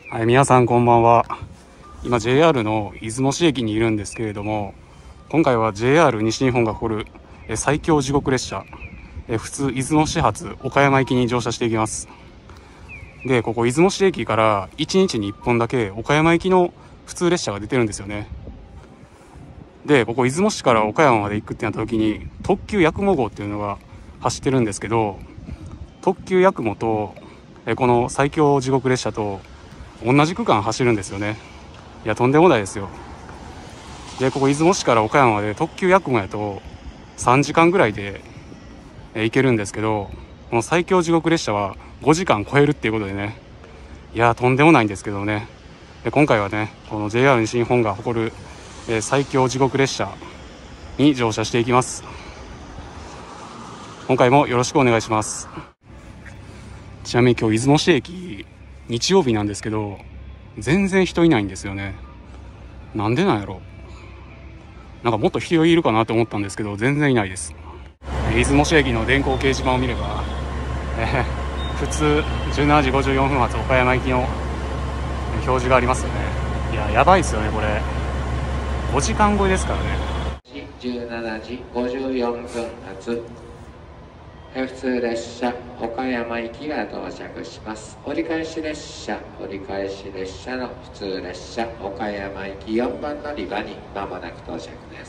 はい、皆さんこんばんは。今 JR の出雲市駅にいるんですけれども、今回は JR 西日本が誇る最強地獄列車普通出雲市発岡山行きに乗車していきます。で、ここ出雲市駅から1日に1本だけ岡山行きの普通列車が出てるんですよね。で、ここ出雲市から岡山まで行くってなった時に特急やくも号っていうのが走ってるんですけど、特急やくもとこの最強地獄列車と同じ区間走るんですよね。いや、とんでもないですよ。で、ここ出雲市から岡山まで特急やくもやと3時間ぐらいで行けるんですけど、この最強地獄列車は5時間超えるっていうことでね、いや、とんでもないんですけどね。で、今回はね、この JR 西日本が誇る最強地獄列車に乗車していきます。今回もよろしくお願いします。ちなみに今日出雲市駅日曜日なんですけど、全然人いないんですよね。なんでなんやろ。なんかもっと人いるかなと思ったんですけど、全然いないです。出雲市駅の電光掲示板を見れば、普通17時54分発岡山行きの表示がありますよね。いや、やばいですよね、これ。5時間超えですからね。 17時54分発普通列車岡山行きが到着します。折り返し列車の普通列車岡山行き4番乗り場に間もなく到着です。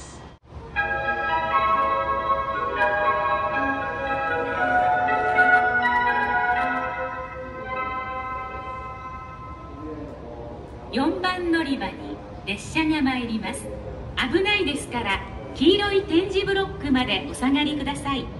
4番乗り場に列車が参ります。危ないですから黄色い点字ブロックまでお下がりください。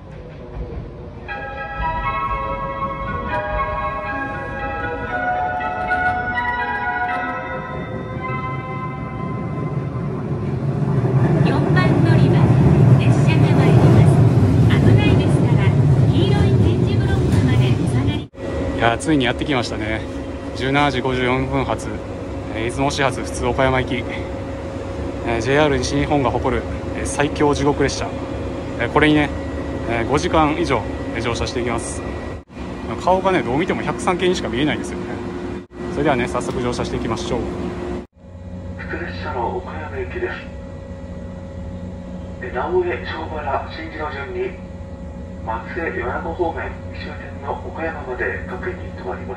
いや、ついにやってきましたね。17時54分発出雲市発普通岡山行き、JR 西日本が誇る最強地獄列車、これにね5時間以上乗車していきます。顔がね、どう見ても103系にしか見えないんですよね。それではね、早速乗車していきましょう。 普通列車の岡山行きです。直江、庄原、新次の順に松江、米子方面終点の岡山まで各駅に停まります。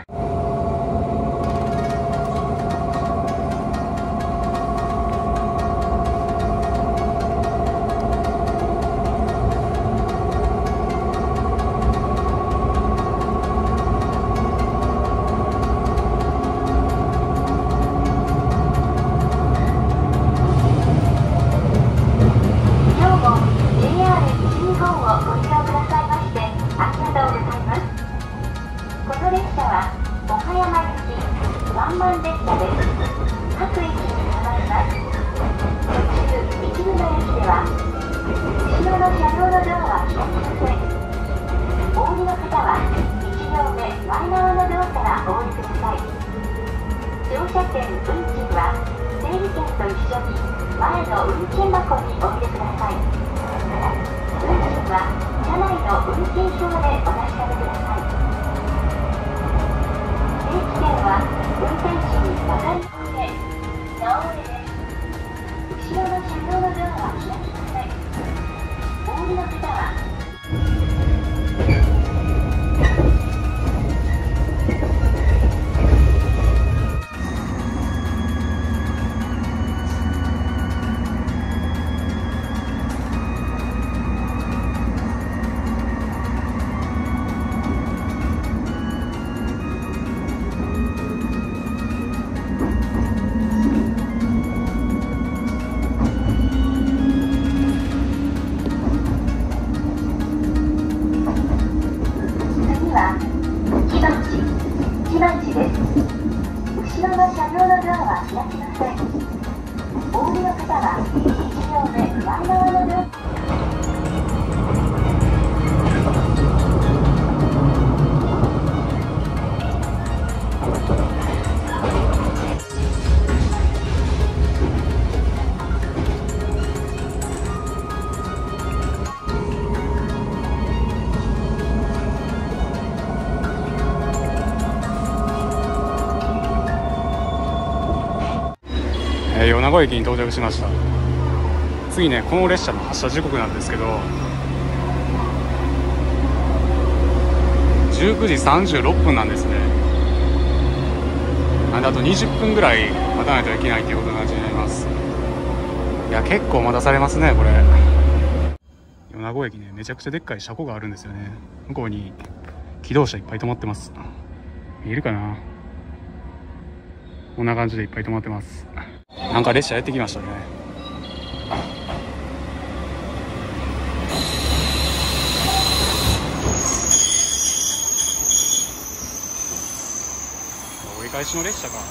米子駅に到着しました。次ね、この列車の発車時刻なんですけど、19時36分なんですね。なんであと20分ぐらい待たないといけないということになります。いや、結構待たされますね、これ。米子駅ね、めちゃくちゃでっかい車庫があるんですよね。向こうに機動車いっぱい止まってます。見えるかな。こんな感じでいっぱい止まってます。なんか列車やってきましたね。折り返しの列車か。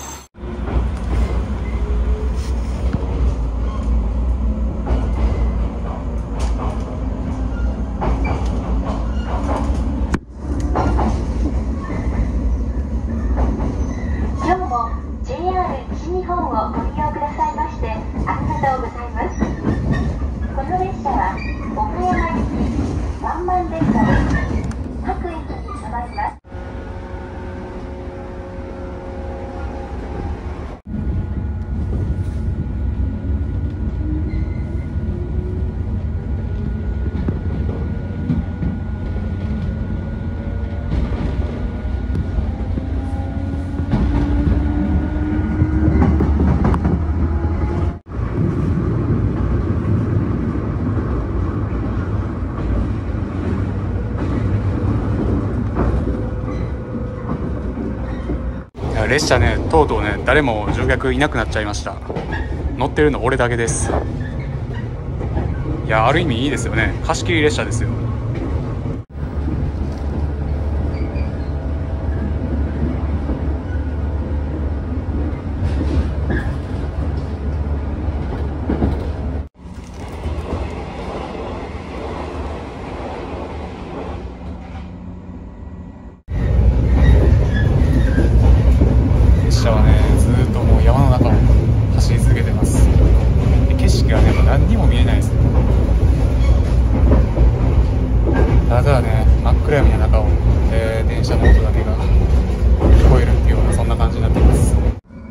列車ね、とうとうね、誰も乗客いなくなっちゃいました。乗ってるの俺だけです。いや、ある意味いいですよね。貸し切り列車ですよ。ただね、真っ暗闇の中を、電車の音だけが聞こえるっていうような、そんな感じになっています。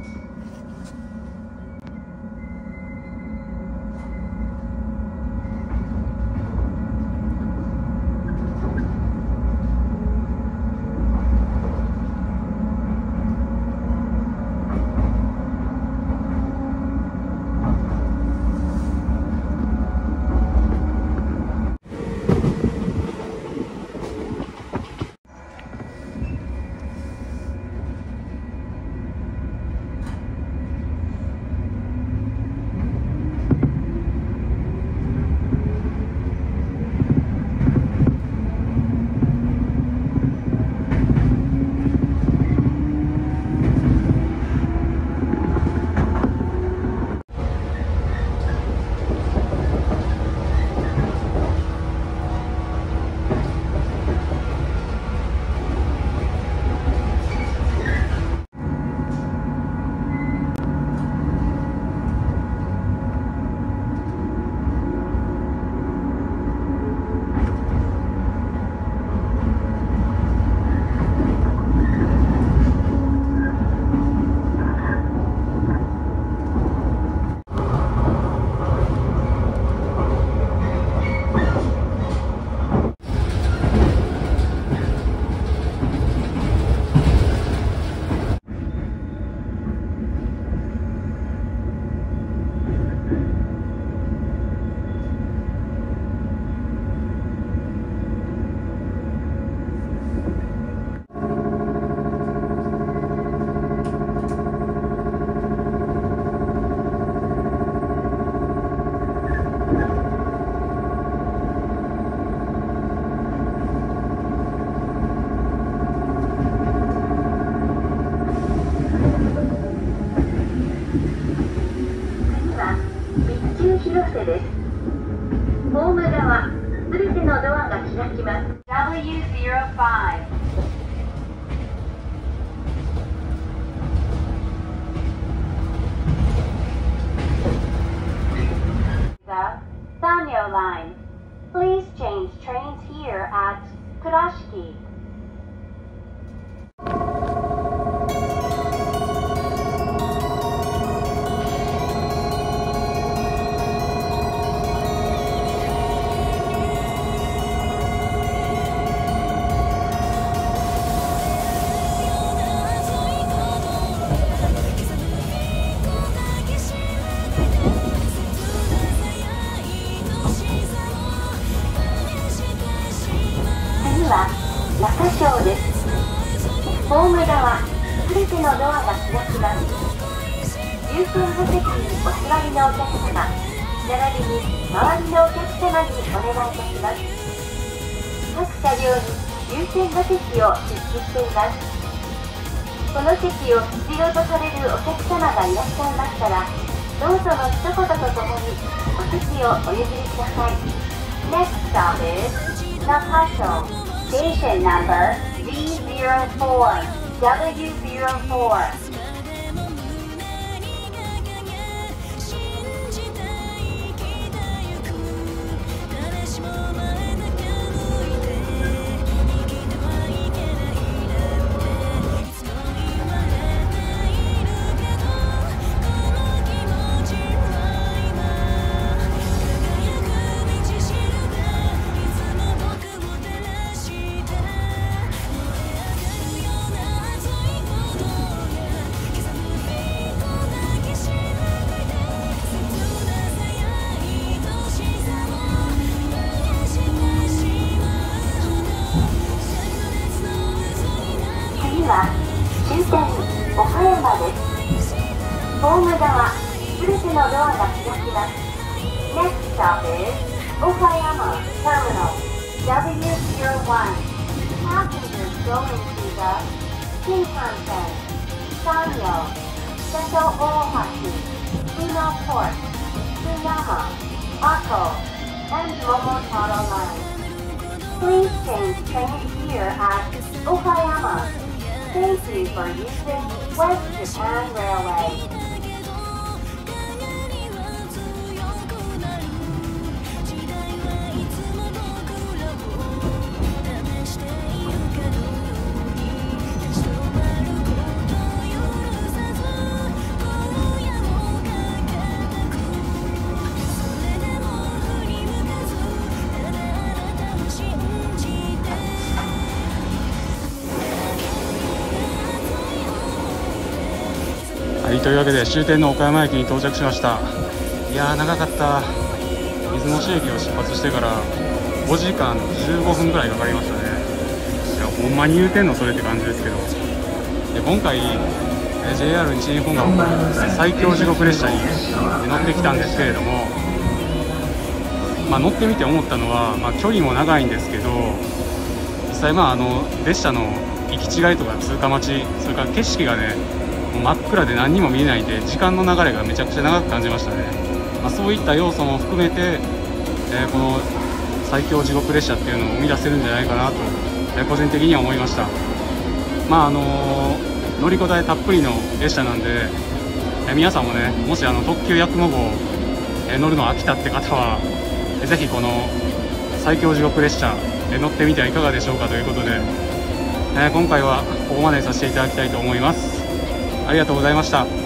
ホーム側、すべてのドアが開きます。W05 The Sanyo line. Please change trains here at Kurashiki. いきます。優先座席にお座りのお客様、並びに周りのお客様にお願いいたします。各車両に優先座席を設置しています。この席を必要とされるお客様がいらっしゃいましたら、どうぞの一言とともにお席をお譲りください。Next stop is Nakato, station number D04, W04. 終点岡山です。ホーム側すべてのドアが開きます。Next stop is Okayama Terminal W01. Passengers going to the Shinkansen, Sanyo, Seto Ohashi, Uno Port, Tsunama, Ako, and Momotaro lines. Please change trains here at Okayama. Thank you for using West Japan Railway. はい、というわけで終点の岡山駅に到着しました。いやー長かった。出雲市駅を出発してから5時間15分ぐらいかかりましたね。いやほんまに言うてんのそれって感じですけど、で今回 JR 西日本が最強地獄列車に乗ってきたんですけれども、乗ってみて思ったのは、距離も長いんですけど、実際列車の行き違いとか通過待ち、それから景色がねもう真っ暗で何にも見えないんで、時間の流れがめちゃくちゃ長く感じましたね。そういった要素も含めて、この最強地獄列車っていうのを生み出せるんじゃないかなと、個人的には思いました。乗り応えたっぷりの列車なんで、皆さんもね、もし特急やくも号、乗るの飽きたって方は、ぜひこの最強地獄列車、乗ってみてはいかがでしょうかということで、今回はここまでさせていただきたいと思います。ありがとうございました。